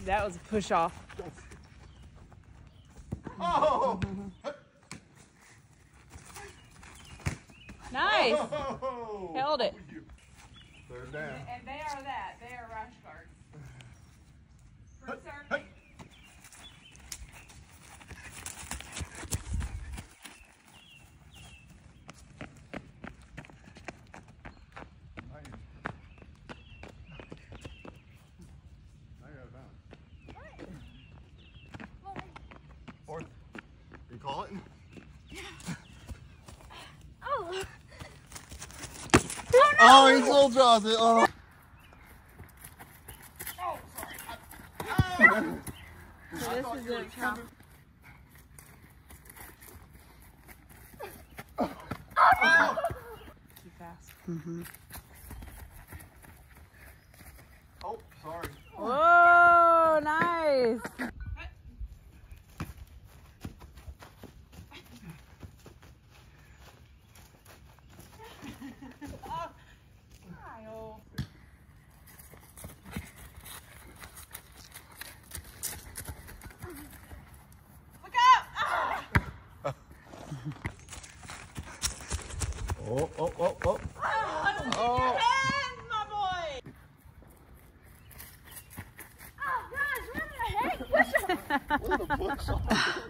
That was a push off. Oh! Nice. Oh! Held it. Third down. And they are that. They are rash guards. For surfing. Hey. Fourth. You call it? Oh. Oh, he still draws it. Oh. So this is a trap. Too fast. Oh, sorry. Whoa, nice. Oh, oh, oh, oh. Oh. Hands, my boy. Oh gosh, where did I hang? What a push off.